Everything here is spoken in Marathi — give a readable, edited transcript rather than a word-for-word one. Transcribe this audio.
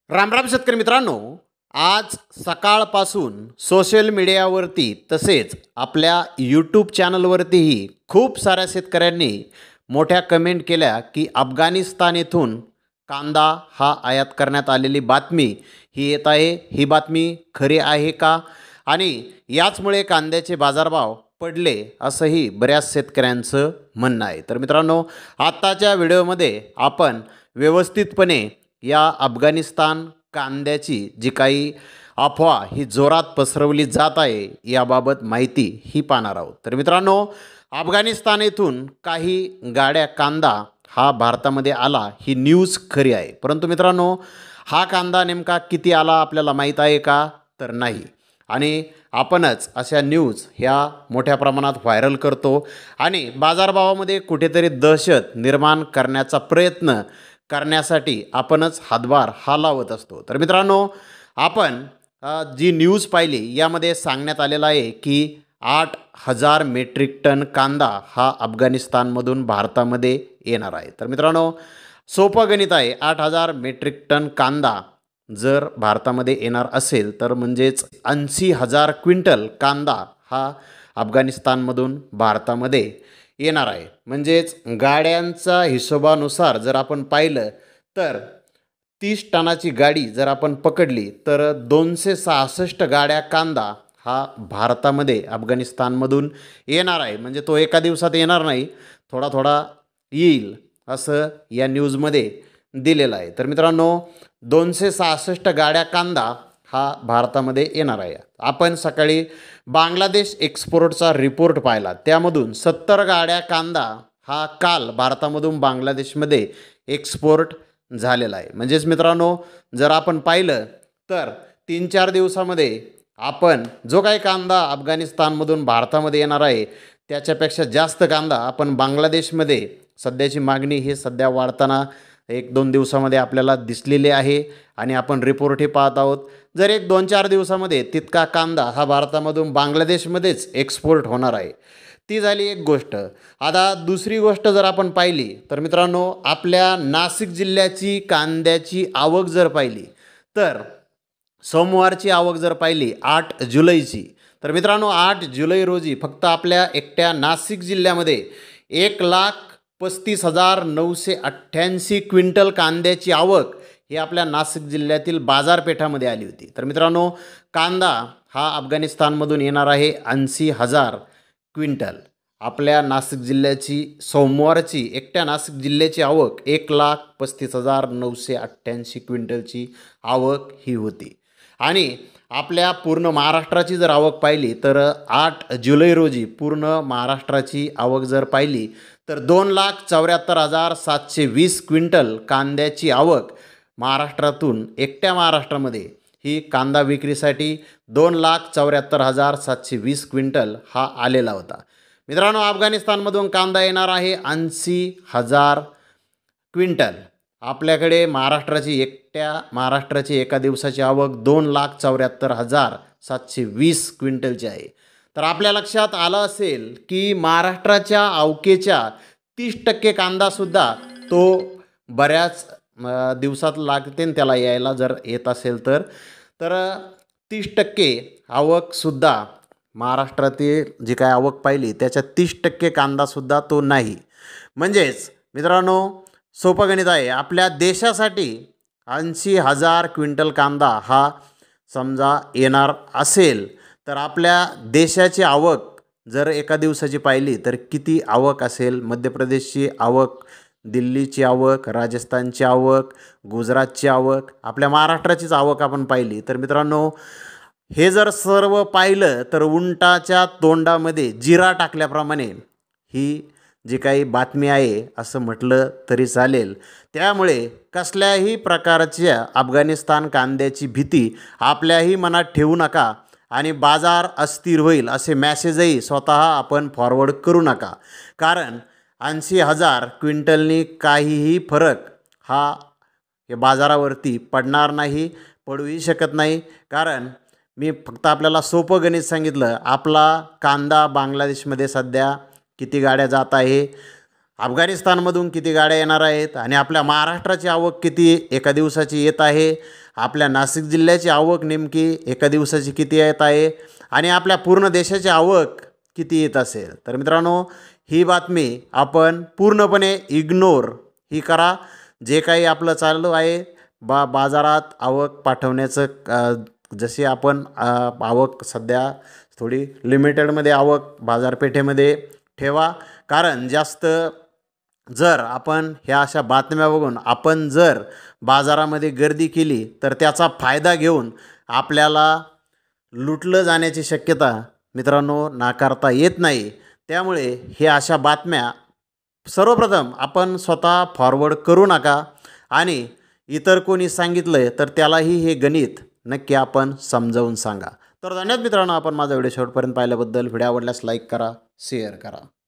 राम राम शेतकरी मित्रांनो, आज सकाळपासून सोशल मीडियावरती तसेच आपल्या यूट्यूब चॅनलवरतीही खूप साऱ्या शेतकऱ्यांनी मोठ्या कमेंट केल्या की अफगाणिस्तान येथून कांदा हा आयात करण्यात आलेली बातमी ही येत आहे. ही बातमी खरी आहे का? आणि याचमुळे कांद्याचे बाजारभाव पडले असंही बऱ्याच शेतकऱ्यांचं म्हणणं आहे. तर मित्रांनो, आत्ताच्या व्हिडिओमध्ये आपण व्यवस्थितपणे या अफगाणिस्तान कांद्याची जी काही अफवा ही जोरात पसरवली जात आहे याबाबत माहिती ही पाहणार आहोत. तर मित्रांनो, अफगाणिस्तान येथून काही गाड्या कांदा हा भारतामध्ये आला ही न्यूज खरी आहे. परंतु मित्रांनो, हा कांदा नेमका किती आला आपल्याला माहीत आहे का? तर नाही. आणि आपणच अशा न्यूज ह्या मोठ्या प्रमाणात व्हायरल करतो आणि बाजारभावामध्ये कुठेतरी दहशत निर्माण करण्याचा प्रयत्न करण्यासाठी आपणच हातभार हा लावत असतो. तर मित्रांनो, आपण जी न्यूज पाहिली यामध्ये सांगण्यात आलेलं आहे की 8,000 मेट्रिक टन कांदा हा अफगाणिस्तानमधून भारतामध्ये येणार आहे. तर मित्रांनो, सोपं गणित आहे. 8,000 मेट्रिक टन कांदा जर भारतामध्ये येणार असेल तर म्हणजेच 80,000 क्विंटल कांदा हा अफगाणिस्तानमधून भारतामध्ये येणार आहे. म्हणजेच गाड्यांचा हिशोबानुसार जर आपण पाहिलं तर 30 टनाची गाडी जर आपण पकडली तर 266 गाड्या कांदा हा भारतामध्ये अफगाणिस्तानमधून येणार आहे. म्हणजे तो एका दिवसात येणार नाही, थोडा थोडा येईल असं या न्यूजमध्ये दिलेलं आहे. तर मित्रांनो, 266 गाड्या कांदा हा भारतामध्ये येणार आहे. आपण सकाळी बांगलादेश एक्सपोर्टचा रिपोर्ट पाहिला, त्यामधून 70 गाड्या कांदा हा काल भारतामधून बांगलादेशमध्ये एक्सपोर्ट झालेला आहे. म्हणजेच मित्रांनो, जर आपण पाहिलं तर 3-4 दिवसामध्ये आपण जो काही कांदा अफगाणिस्तानमधून भारतामध्ये येणार आहे त्याच्यापेक्षा जास्त कांदा आपण बांगलादेशमध्ये सध्याची मागणी ही सध्या वाढताना 1-2 दिवसामध्ये आपल्याला दिसलेली आहे आणि आपण रिपोर्टही पाहत आहोत. जर 1-2-4 दिवसामध्ये तितका कांदा हा भारतामधून बांगलादेशमध्येच एक्सपोर्ट होणार आहे. ती झाली एक गोष्ट. आता दुसरी गोष्ट जर आपण पाहिली तर मित्रांनो, आपल्या नाशिक जिल्ह्याची कांद्याची आवक जर पाहिली तर सोमवारची आवक जर पाहिली 8 जुलैची, तर मित्रांनो 8 जुलै रोजी फक्त आपल्या एकट्या नाशिक जिल्ह्यामध्ये 1,35,988 क्विंटल कांद्याची आवक ही आपल्या नाशिक जिल्ह्यातील बाजारपेठामध्ये आली होती. तर मित्रांनो, कांदा हा अफगाणिस्तानमधून येणार आहे 80,000 क्विंटल. आपल्या नाशिक जिल्ह्याची सोमवारची एकट्या नाशिक जिल्ह्याची आवक 1,35,988 क्विंटलची आवक ही होती. आणि आपल्या पूर्ण महाराष्ट्राची जर आवक पाहिली तर 8 जुलै रोजी पूर्ण महाराष्ट्राची आवक जर पाहिली तर 2,74,720 क्विंटल कांद्याची आवक महाराष्ट्रातून एकट्या महाराष्ट्रामध्ये ही कांदा विक्रीसाठी 2,74,720 क्विंटल हा आलेला होता. मित्रांनो, अफगाणिस्तानमधून कांदा येणार आहे 80,000 क्विंटल. आपल्याकडे महाराष्ट्राची एका दिवसाची आवक 2,74,720 क्विंटलची आहे. तर आपल्या लक्षात आलं असेल की महाराष्ट्राच्या अवकेच्या 30% कांदासुद्धा तो बऱ्याच दिवसात लागते त्याला यायला, जर येत असेल तर 30% आवकसुद्धा महाराष्ट्रातील जी काय आवक पाहिली त्याच्या 30% कांदासुद्धा तो नाही. म्हणजेच मित्रांनो, सोपं गणित आहे. आपल्या देशासाठी 80,000 क्विंटल कांदा हा समजा येणार असेल तर आपल्या देशाची आवक जर एका दिवसाची पाहिली तर किती आवक असेल? मध्य प्रदेशची आवक, दिल्लीची आवक, राजस्थानची आवक, गुजरातची आवक, आपल्या महाराष्ट्राचीच आवक आपण पाहिली तर मित्रांनो, हे जर सर्व पाहिलं तर उंटाच्या तोंडामध्ये जिरा टाकल्याप्रमाणे ही जी काही बातमी आहे असं म्हटलं तरी चालेल. त्यामुळे कसल्याही प्रकारच्या अफगाणिस्तान कांद्याची भीती आपल्याही मनात ठेवू नका आणि बाजार अस्थिर होईल असे मॅसेजही स्वतः आपण फॉरवर्ड करू नका. कारण 80,000 क्विंटलनी काहीही फरक हा या बाजारावरती पडणार नाही, पडूही शकत नाही. कारण मी फक्त आपल्याला सोपं गणित सांगितलं. आपला कांदा बांगलादेशमध्ये सध्या किती गाड्या जात आहे, अफगाणिस्तानमधून किती गाड्या येणार आहेत आणि आपल्या महाराष्ट्राची आवक किती एका दिवसाची येत आहे आपल्या नाशिक जिल्ह्याची आवक नेमकी एका दिवसाची किती येत आहे आणि आपल्या पूर्ण देशाची आवक किती येत असेल, तर मित्रांनो ही बातमी आपण पूर्णपणे इग्नोर ही करा. जे काही आपलं चालू आहे बाजारात आवक पाठवण्याचं, जशी आपण आवक सध्या थोडी लिमिटेडमध्ये आवक बाजारपेठेमध्ये ठेवा. कारण जास्त जर आपण ह्या अशा बातम्या बघून आपण जर बाजारामध्ये गर्दी केली तर त्याचा फायदा घेऊन आपल्याला लुटलं जाण्याची शक्यता मित्रांनो नाकारता येत नाही. त्यामुळे हे अशा बातम्या सर्वप्रथम आपण स्वतः फॉरवर्ड करू नका आणि इतर कोणी सांगितलं तर त्यालाही हे गणित नक्की आपण समजावून सांगा. तर धन्यवाद मित्रांनो, आपण माझा व्हिडिओ शेवटपर्यंत पाहिल्याबद्दल. व्हिडिओ आवडल्यास लाईक करा, शेअर करा.